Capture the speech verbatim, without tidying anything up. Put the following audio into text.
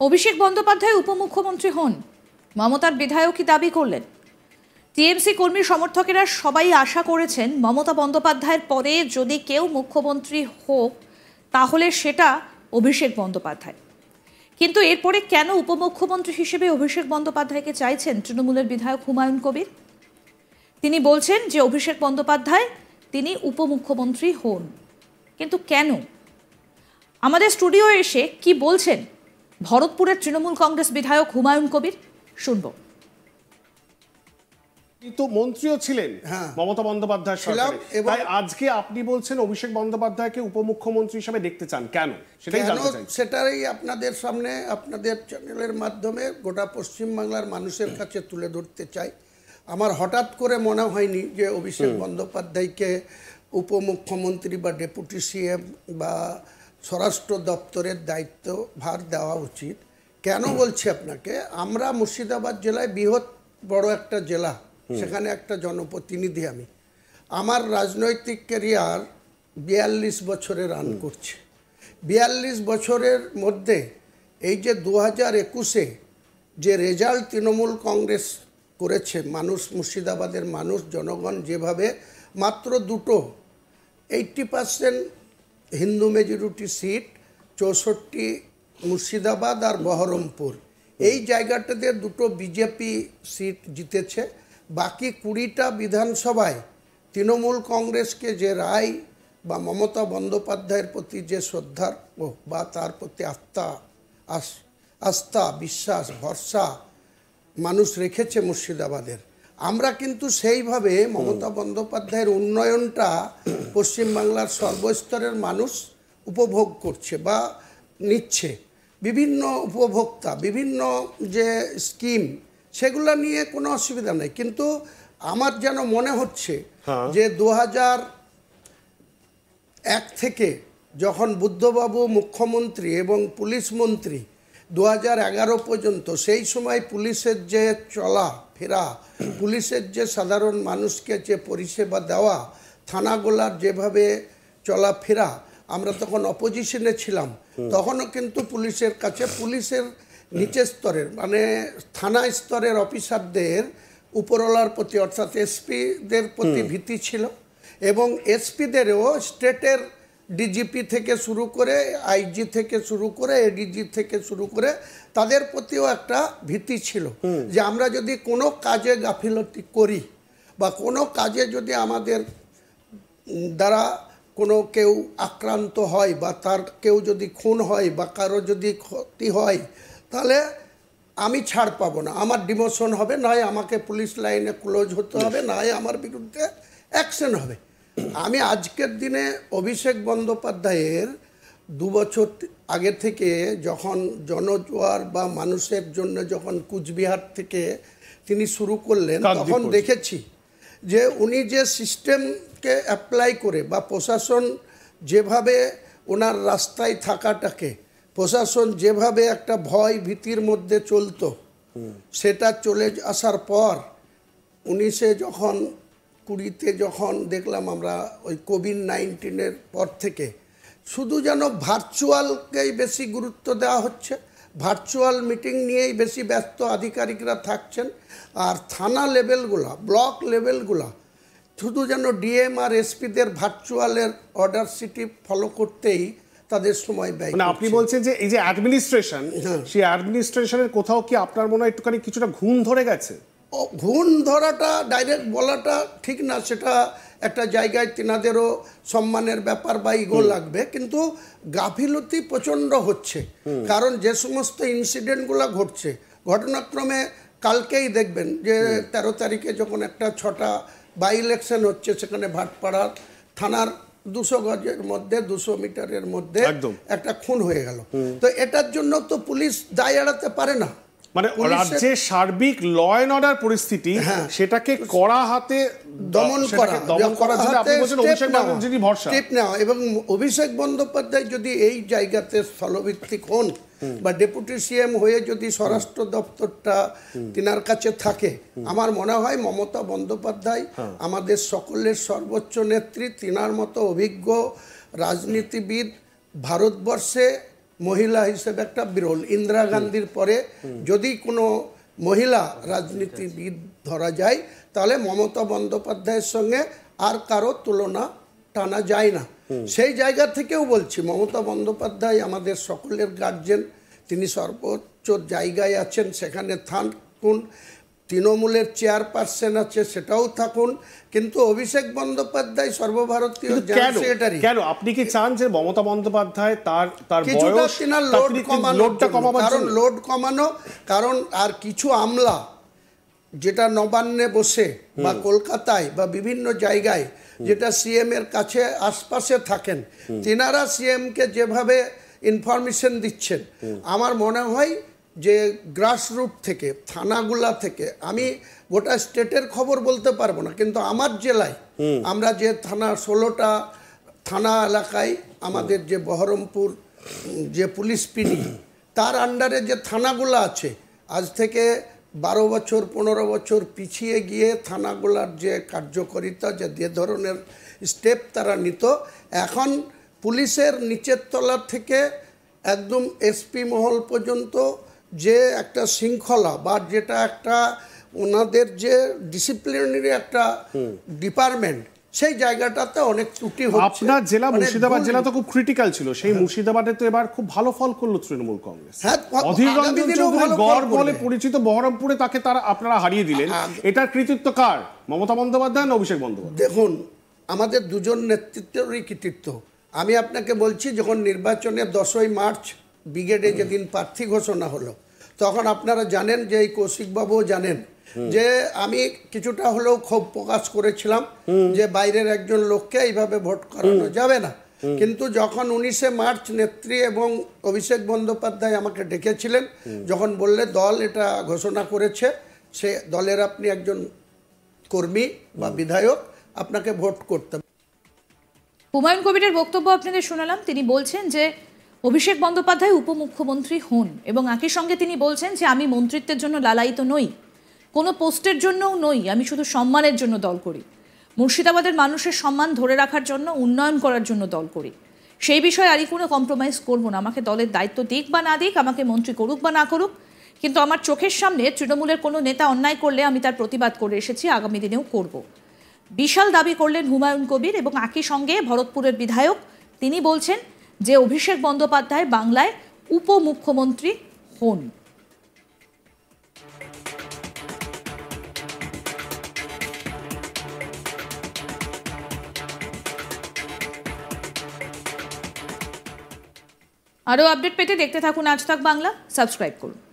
অভিষেক বন্দ্যোপাধ্যায় উপমুখ্যমন্ত্রী হন, মমতার বিধায়কই দাবি করলেন। টিএমসি কর্মী সমর্থকেরা সবাই আশা করেছেন মমতা বন্দ্যোপাধ্যায়ের পরে যদি কেউ মুখ্যমন্ত্রী হোক তাহলে সেটা অভিষেক বন্দ্যোপাধ্যায়। কিন্তু এরপরে কেন উপমুখ্যমন্ত্রী হিসেবে অভিষেক বন্দ্যোপাধ্যায়কে চাইছেন তৃণমূলের বিধায়ক হুমায়ুন কবির? তিনি বলছেন যে অভিষেক বন্দ্যোপাধ্যায় তিনি উপমুখ্যমন্ত্রী হন, কিন্তু কেন? আমাদের স্টুডিও এসে কি বলছেন ভরতপুরের তৃণমূল কংগ্রেস বিধায়ক হুমায়ুন কবির, শুনব। তো মন্ত্রীও ছিলেন মমতা বন্দ্যোপাধ্যায়ের সরকারে, তাই আজকে আপনি বলছেন অভিষেক বন্দ্যোপাধ্যায়কে উপমুখ্যমন্ত্রী হিসেবে দেখতে চান, কেন সেটাই জানতে চাই। সেটাই আপনাদের সামনে আপনাদের চ্যানেলের মাধ্যমে গোটা পশ্চিমবাংলার মানুষের কাছে তুলে ধরতে চাই। আমার হঠাৎ করে মনে হয়নি যে অভিষেক বন্দ্যোপাধ্যায়কে উপমুখ্যমন্ত্রী বা ডেপুটি সিএম বা স্বরাষ্ট্র দপ্তরের দায়িত্ব ভার দেওয়া উচিত। কেন বলছি আপনাকে, আমরা মুর্শিদাবাদ জেলায় বৃহৎ বড় একটা জেলা, সেখানে একটা জনপ্রতিনিধি আমি। আমার রাজনৈতিক ক্যারিয়ার বিয়াল্লিশ বছরে রান করছে। বিয়াল্লিশ বছরের মধ্যে এই যে দু হাজার একুশে যে রেজাল্ট তৃণমূল কংগ্রেস করেছে, মানুষ মুর্শিদাবাদের মানুষ জনগণ যেভাবে মাত্র দুটো eighty percent Hindu majority seat, চৌষট্টি মুর্শিদাবাদ আর বহরমপুর, এই জায়গাটাতে দুটো বিজেপি সিট জিতেছে। বাকি কুড়িটা বিধানসভায় তৃণমূল কংগ্রেসকে যে রায় বা মমতা বন্দ্যোপাধ্যায়ের প্রতি যে শ্রদ্ধা বা তার প্রতি আস্থা আস্থা বিশ্বাস ভরসা মানুষ রেখেছে মুর্শিদাবাদের, আমরা কিন্তু সেইভাবে মমতা বন্দ্যোপাধ্যায়ের উন্নয়নটা পশ্চিমবাংলার সর্বস্তরের মানুষ উপভোগ করছে বা নিচ্ছে। বিভিন্ন উপভোক্তা বিভিন্ন যে স্কিম, সেগুলো নিয়ে কোনো অসুবিধা নেই, কিন্তু আমার যেন মনে হচ্ছে যে দু হাজার এক থেকে যখন বুদ্ধবাবু মুখ্যমন্ত্রী এবং পুলিশ মন্ত্রী দু হাজার এগারো পর্যন্ত, সেই সময় পুলিশের যে চলা ফেরা, পুলিশের যে সাধারণ মানুষকে যে পরিষেবা দেওয়া, থানাগুলার যেভাবে চলাফেরা, আমরা তখন অপোজিশনে ছিলাম, তখনও কিন্তু পুলিশের কাছে পুলিশের নিচের স্তরের মানে থানা স্তরের অফিসারদের উপরওয়ালার প্রতি অর্থাৎ এসপিদের প্রতি ভীতি ছিল, এবং এসপিদেরও স্টেটের ডিজিপি থেকে শুরু করে আইজি থেকে শুরু করে এডিজি থেকে শুরু করে তাদের প্রতিও একটা ভীতি ছিল যে আমরা যদি কোনো কাজে গাফিলতি করি বা কোনো কাজে যদি আমাদের দ্বারা কোনো কেউ আক্রান্ত হয় বা তার কেউ যদি খুন হয় বা কারো যদি ক্ষতি হয়, তাহলে আমি ছাড় পাবো না, আমার ডিমোশন হবে, নয় আমাকে পুলিশ লাইনে ক্লোজ হতে হবে, নয় আমার বিরুদ্ধে অ্যাকশন হবে। আমি আজকের দিনে অভিষেক বন্দ্যোপাধ্যায়ের দু বছর আগে থেকে যখন জনজোয়ার বা মানুষের জন্য যখন কুচবিহার থেকে তিনি শুরু করলেন, তখন দেখেছি যে উনি যে সিস্টেমকে অ্যাপ্লাই করে বা প্রশাসন যেভাবে ওনার রাস্তায় থাকাটাকে, প্রশাসন যেভাবে একটা ভয় ভীতির মধ্যে চলতো, সেটা চলে আসার পর উনিশে যখন কুড়িতে যখন দেখলাম আমরা ওই কোভিড নাইন্টিনের পর থেকে শুধু যেন ভার্চুয়ালকেই বেশি গুরুত্ব দেওয়া হচ্ছে, ভার্চুয়াল মিটিং নিয়েই বেশি ব্যস্ত আধিকারিকরা থাকছেন, আর থানা লেভেলগুলা ব্লক লেভেলগুলা শুধু যেন ডিএম আর এসপিদের ভার্চুয়ালের অর্ডার সিটি ফলো করতেই তাদের সময় ব্যয়। মানে আপনি বলছেন যে এই যে অ্যাডমিনিস্ট্রেশন, সেই অ্যাডমিনিস্ট্রেশনের কোথাও কি আপনার মনে হয় একটুখানি কিছুটা ঘুণ ধরে গেছে? ঘুণ ধরাটা ডাইরেক্ট বলাটা ঠিক না, সেটা একটা জায়গায় তিনাদেরও সম্মানের ব্যাপার বা ইগো লাগবে, কিন্তু গাফিলতি প্রচণ্ড হচ্ছে। কারণ যে সমস্ত ইনসিডেন্টগুলো ঘটছে, ঘটনাক্রমে কালকেই দেখবেন যে তেরো তারিখে যখন একটা ছটা বাই ইলেকশন হচ্ছে, সেখানে ভাটপাড়া থানার দুশো গজের মধ্যে দুশো মিটারের মধ্যে একটা খুন হয়ে গেল। তো এটার জন্য তো পুলিশ দায় এড়াতে পারে না। মানে রাজ্যের সার্বিক ল এন্ড অর্ডার পরিস্থিতি, সেটাকে কড়া হাতে দমন করা দমন করার জন্য আপনি বলছেন অভিষেক বন্দ্যোপাধ্যায়ের ভরসা টিপ নেওয়া, এবং অভিষেক বন্দ্যোপাধ্যায় যদি এই জায়গাতে স্থলভিত্তিক হন বা ডেপুটি সিএম হয়ে যদি স্বরাষ্ট্র দপ্তরটা তিনার কাছে থাকে, আমার মনে হয় মমতা বন্দ্যোপাধ্যায় আমাদের সকলের সর্বোচ্চ নেত্রী, তিনার মতো অভিজ্ঞ রাজনীতিবিদ ভারতবর্ষে মহিলা হিসেবে একটা বিরল। ইন্দিরা গান্ধীর পরে যদি কোনো মহিলা রাজনীতিবিদ ধরা যায় তাহলে মমতা বন্দ্যোপাধ্যায়ের সঙ্গে আর কারো তুলনা টানা যায় না। সেই জায়গা থেকেও বলছি, মমতা বন্দ্যোপাধ্যায় আমাদের সকলের গার্জেন, তিনি সর্বোচ্চ জায়গায় আছেন, সেখানে থাকুন। তৃণমূলের চেয়ারপারসন আছে, সেটাও থাকুন, কিন্তু অভিষেক বন্দ্যোপাধ্যায় সর্বভারতীয় জেনারেল সেক্রেটারি। কেন আপনি কি চান যে মমতা বন্দ্যোপাধ্যায় তার তার কিছুটা তিনার লোড কমানো, কারণ লোড কমানো কারণ আর কিছু আমলা যেটা নবান্নে বসে বা কলকাতায় বা বিভিন্ন জায়গায় যেটা সিএম এর কাছে আশপাশে থাকেন, তিনারা সিএম কে যেভাবে ইনফরমেশন দিচ্ছেন, আমার মনে হয় যে গ্রাসরুট থেকে, থানাগুলা থেকে, আমি গোটা স্টেটের খবর বলতে পারবো না, কিন্তু আমার জেলায় আমরা যে থানা, ষোলোটা থানা এলাকায় আমাদের যে বহরমপুর যে পুলিশ পিডি, তার আন্ডারে যে থানাগুলো আছে, আজ থেকে বারো বছর পনেরো বছর পিছিয়ে গিয়ে থানাগুলার যে কার্যকারিতা, যে যে ধরনের স্টেপ তারা নিত, এখন পুলিশের নিচের তলা থেকে একদম এসপি মহল পর্যন্ত যে একটা শৃঙ্খলা বা যেটা একটা ওনাদের যে ডিসিপ্লিনারি একটা ডিপার্টমেন্ট, সেই জায়গাটাতে অনেক ত্রুটি হচ্ছে। আপনার জেলা মুর্শিদাবাদ জেলা তো খুব ক্রিটিক্যাল ছিল, সেই মুর্শিদাবাদে তো এবার খুব ভালো ফল করলো তৃণমূল কংগ্রেস। অধীর রঞ্জন চৌধুরী গড় বলে পরিচিত বহরমপুরে তাকে তারা আপনারা হারিয়ে দিলেন, এটার কৃতিত্ব কার? মমতা বন্দ্যোপাধ্যায় না অভিষেক বন্দ্যোপাধ্যায়? দেখুন, আমাদের দুজন নেতৃত্বেরই কৃতিত্ব। আমি আপনাকে বলছি, যখন নির্বাচনে দশই মার্চ ব্রিগেডে যেদিন প্রার্থী ঘোষণা হলো, তখন আপনারা জানেন যে এই কৌশিকবাবুও জানেন যে আমি কিছুটা হলেও ক্ষোভ প্রকাশ করেছিলাম যে বাইরের একজন লোককে এইভাবে ভোট করানো যাবে না। কিন্তু যখন উনিশে মার্চ নেত্রী এবং অভিষেক বন্দ্যোপাধ্যায় আমাকে ডেকেছিলেন, যখন বললে দল এটা ঘোষণা করেছে, সে দলের আপনি একজন কর্মী বা বিধায়ক, আপনাকে ভোট করতে। হুমায়ুন কবিরের বক্তব্য আপনাদের শোনালাম। তিনি বলছেন যে অভিষেক বন্দ্যোপাধ্যায় উপমুখ্যমন্ত্রী হন, এবং একই সঙ্গে তিনি বলছেন যে আমি মন্ত্রিত্বের জন্য লালায়িত নই, কোনো পোস্টের জন্যও নই, আমি শুধু সম্মানের জন্য দল করি, মুর্শিদাবাদের মানুষের সম্মান ধরে রাখার জন্য, উন্নয়ন করার জন্য দল করি। সেই বিষয়ে আরই কোনো কম্প্রোমাইজ করব না। আমাকে দলের দায়িত্ব দিক বা না দিক, আমাকে মন্ত্রী করুক বা না করুক, কিন্তু আমার চোখের সামনে তৃণমূলের কোনো নেতা অন্যায় করলে আমি তার প্রতিবাদ করে এসেছি, আগামী দিনেও করব। বিশাল দাবি করলেন হুমায়ুন কবির। এবং একই সঙ্গে ভরতপুরের বিধায়ক, তিনি বলছেন যে অভিষেক বন্দ্যোপাধ্যায় বাংলায় উপমুখ্যমন্ত্রী হন। আরও আপডেট পেতে দেখতে থাকুন আজ তাক বাংলা, সাবস্ক্রাইব করুন।